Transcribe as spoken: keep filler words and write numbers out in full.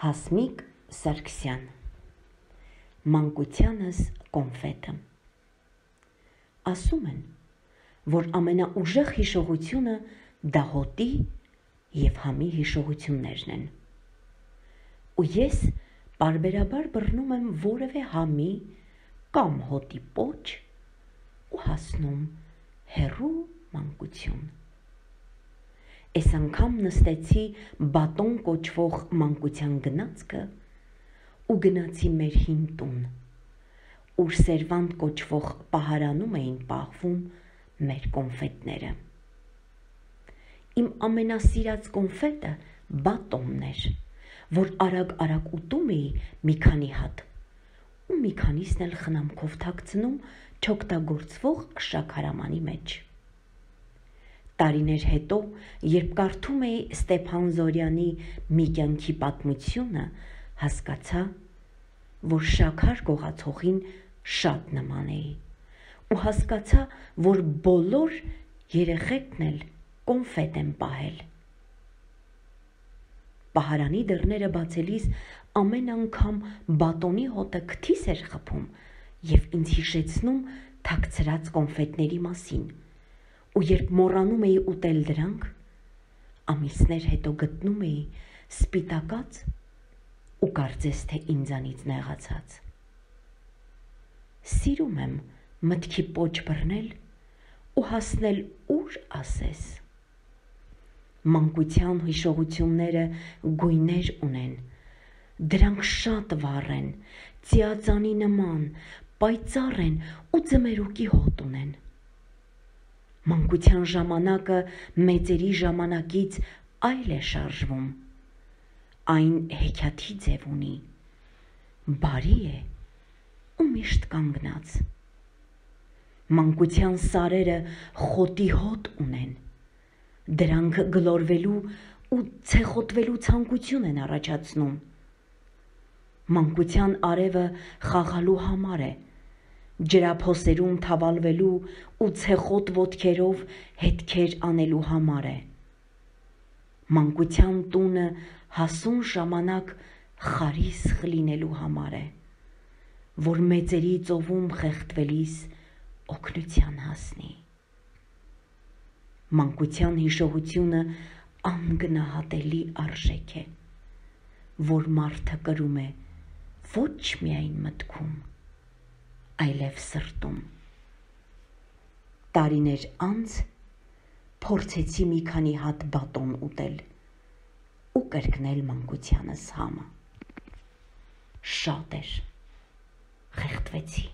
Հասմիկ Սարգսյան Մանկությանս կոնֆետը Ասում են, որ ամենաուժեղ հիշողությունը դա հոտի և համի հիշողություններն են։ Ու ես պարբերաբար բռնում եմ որևէ համի կամ հոտի պոչ ու հասնում հեռու մանկություն։ Էս անգամ նստեցի բատոն կոչվող մանկության գնացքը ու գնացի մեր հին տուն, ուր Սերվանտ կոչվող պահարանում էին պահվում մեր կոնֆետները։ Իմ ամենասիրած կոնֆետը բատոնն էր, որ արագ-արագ ուտում էի մի քանի հատ ու մի քանիսն էլ խնամքով թաքցնում չօգտագործվող շաքարամանի մեջ։ Տարիներ հետո, երբ կարդում էի Ստեփան Զորյանի «Մի կյանքի պատմությունը», հասկացա, որ շաքար գողացողին շատ նման էի ու հասկացա, որ բոլոր երեխեքն էլ կոնֆետ են պահել։ Պահարանի դռները բացելիս ամեն անգամ բատոնի հոտը քթիս էր խփում և ինձ հիշեցնում թաքցրած կոնֆետների մասին, ու երբ մոռանում էի ուտել դրանք, ամիսներ հետո գտնում էի սպիտակած ու կարծես թե ինձանից նեղացած։ Սիրում եմ մտքի պոչ բռնել ու հասնել ուր ասես։ Մանկության հիշողությունները գույներ ունեն, դրանք շատ վառ են, ծիածանի նման, պայծառ են ու ձմերուկի հոտ ունեն։ Մանկության ժամանակը մեծերի ժամանակից այլ է շարժվում, այն հեքիաթի ձև ունի, բարի է ու միշտ կանգնած։ Մանկության սարերը խոտի հոտ ունեն, դրանք գլորվելու ու ցեխոտվելու ցանկություն են առաջացնում։ Մանկության արևը խաղալու համար է, ջրափոսերում թավալվելու ու ցեխոտ ոտքերով հետքեր անելու համար է։ Մանկության տունը հասուն ժամանակ խարիսխ լինելու համար է, որ մեծերի ծովում խեղդվելիս օգնության հասնի։ Մանկության հիշողությունը անգնահատելի արժեք է, որ մարդը կրում է ոչ միայն մտքում, այլև սրտում։ Տարիներ անց փորձեցի մի քանի հատ բատոն ուտել ու կրկնել մանկությանս համը։ Շատ էր, խեղդվեցի։